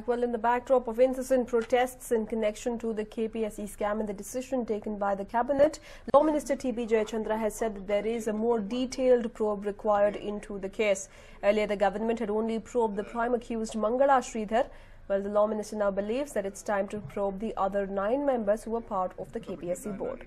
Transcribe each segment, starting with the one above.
Well, in the backdrop of incessant protests in connection to the KPSE scam and the decision taken by the cabinet, Law Minister T.B. Jayachandra has said that there is a more detailed probe required into the case. Earlier, the government had only probed the prime accused Mangala Sridhar. Well, the Law Minister now believes that it's time to probe the other 9 members who were part of the KPSE board.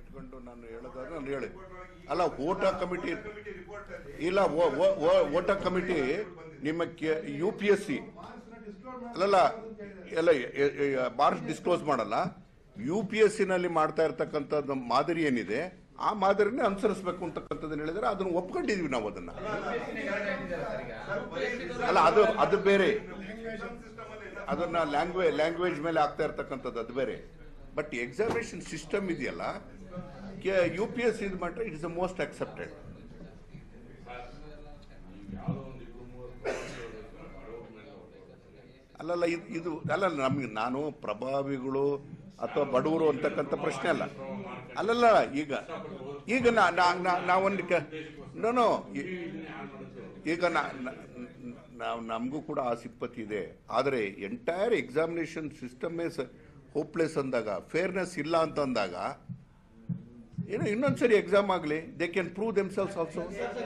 ಅಲ್ಲ Mota committee ಇಲ್ಲ Mota committee ನಿಮ್ಮ UPSC ಅಲ್ಲಲ್ಲ ಎಲ್ಲ marks disclose ಮಾಡಲ್ಲ. UPSC ನಲ್ಲಿ ಮಾಡ್ತಾ ಇರತಕ್ಕಂಥದ್ದು ಮಾದರಿ ಏನಿದೆ ಆ ಮಾದರಿನೇ ಅನುಸರಿಸಬೇಕು ಅಂತಕ್ಕಂಥದ್ದನ್ನ ಹೇಳಿದ್ರೆ ಅದನ್ನು ಒಪ್ಕೊಂಡಿದೀವಿ ನಾವು. ಅದನ್ನ ಅಲ್ಲ ಅದು ಬೇರೆ, ಅದನ್ನ ಲ್ಯಾಂಗ್ವೇಜ್ ಮೇಲೆ ಆಗ್ತಾ ಇರತಕ್ಕಂಥದ್ದು ಅದು ಬೇರೆ. ಬಟ್ ಎಕ್ಸಾಮಿನೇಷನ್ ಸಿಸ್ಟಮ್ ಇದೆಯಲ್ಲ, UPSC ಇದು ಮಾತ್ರ it is the most accepted. ಅಲ್ಲಲ್ಲ ಇದು ಅಲ್ಲ, ನಮ್ಗೆ ನಾನು ಪ್ರಭಾವಿಗಳು ಅಥವಾ ಬಡವರು ಅಂತಕ್ಕಂಥ ಪ್ರಶ್ನೆ ಅಲ್ಲ. ಅಲ್ಲಲ್ಲ ಈಗ ನಾವೊಂದು ಈಗ ನಮಗೂ ಕೂಡ ಆ ಸಿಂಪತಿ ಇದೆ. ಆದರೆ ಎಂಟೈರ್ ಎಕ್ಸಾಮಿನೇಷನ್ ಸಿಸ್ಟಮ್ ಹೋಪ್ಲೆಸ್ ಅಂದಾಗ, ಫೇರ್ನೆಸ್ ಇಲ್ಲ ಅಂತ ಅಂದಾಗ ಏನೋ ಇನ್ನೊಂದ್ಸರಿ ಎಕ್ಸಾಮ್ ಆಗಲಿ, they can prove themselves also.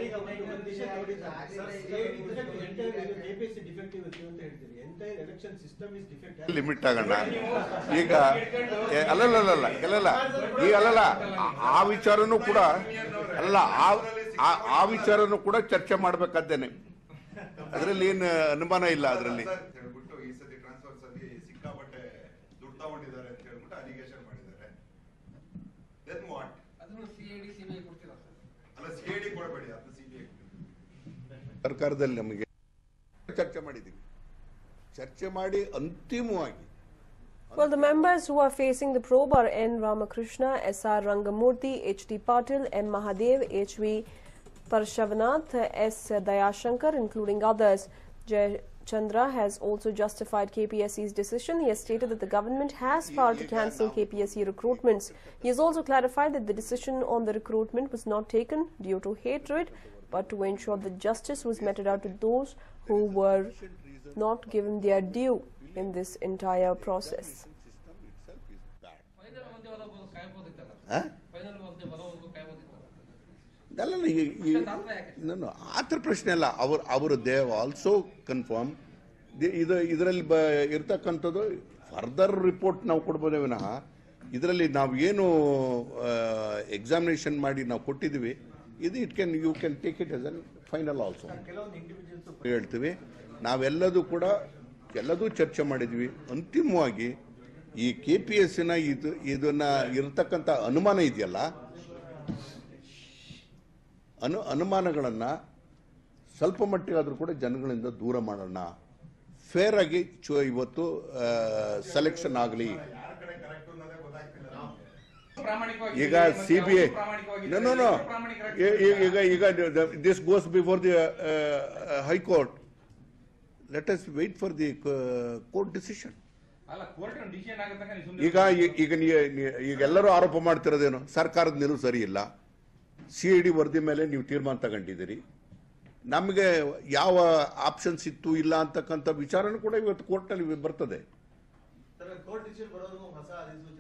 Limit ಆಗೋಣ ಈಗ. ಅಲ್ಲಲ್ಲ ಈಗ ಅಲ್ಲಲ್ಲ ಆ ವಿಚಾರನೂ ಕೂಡ ಅಲ್ಲ, ಆ ವಿಚಾರನೂ ಕೂಡ ಚರ್ಚೆ ಮಾಡ್ಬೇಕಾದ್ದೇನೆ. ಅದರಲ್ಲಿ ಏನು ಅನುಮಾನ ಇಲ್ಲ. ಅದರಲ್ಲಿ ಸರ್ಕಾರದಲ್ಲಿ ನಮಗೆ ಚರ್ಚೆ ಮಾಡಿದ್ದೀವಿ, ಚರ್ಚೆ ಮಾಡಿ ಅಂತಿಮವಾಗಿ. Well, the members who are facing the probe are N. Ramakrishna, S.R. Rangamurthy, H.D. Patil, M. Mahadev, H.V. Parshavanath, S. Dayashankar, including others. Jayachandra has also justified KPSE's decision. He has stated that the government has power to cancel KPSE recruitments. He has also clarified that the decision on the recruitment was not taken due to hatred, but to ensure that justice was meted out to those who were not given their due in this entire process. ಆತರ ಪ್ರಶ್ನೆ ಅಲ್ಲ. ಅವರು they also confirm ಇದರಲ್ಲಿ ಇರ್ತಕ್ಕಂಥದ್ದು further report ನಾವು ಕೊಡ್ಬೋದೇ ವಿನಃ ಇದರಲ್ಲಿ ನಾವು ಏನು ಎಕ್ಸಾಮಿನೇಷನ್ ಮಾಡಿ ನಾವು ಕೊಟ್ಟಿದ್ದೀವಿ ಇದು you can take it as an final also ಹೇಳ್ತೀವಿ. ನಾವೆಲ್ಲದೂ ಕೂಡ ಎಲ್ಲದೂ ಚರ್ಚೆ ಮಾಡಿದ್ವಿ. ಅಂತಿಮವಾಗಿ ಈ KPSC ಇದನ್ನ ಇರತಕ್ಕಂಥ ಅನುಮಾನ ಇದೆಯಲ್ಲ, ಅನುಮಾನಗಳನ್ನ ಸ್ವಲ್ಪ ಮಟ್ಟಿಗಾದ್ರೂ ಕೂಡ ಜನಗಳಿಂದ ದೂರ ಮಾಡೋಣ. ಫೇರ್ ಆಗಿ ಇವತ್ತು ಸೆಲೆಕ್ಷನ್ ಆಗಲಿ. ಈಗ CBI ಈಗ this goes before the high court. Let us wait for the court decision. ಈಗ ಎಲ್ಲರೂ ಆರೋಪ ಮಾಡ್ತಿರೋದೇನು, ಸರ್ಕಾರದ ನಿಲುವು ಸರಿ ಇಲ್ಲ, CID ವರದಿ ಮೇಲೆ ನೀವು ತೀರ್ಮಾನ ತಗೊಂಡಿದ್ದೀರಿ. ನಮಗೆ ಯಾವ ಆಪ್ಷನ್ಸ್ ಇತ್ತು ಇಲ್ಲ ಅಂತಕ್ಕಂಥ ವಿಚಾರನೂ ಕೂಡ ಇವತ್ತು ಕೋರ್ಟ್ನಲ್ಲಿ ಬರ್ತದೆ.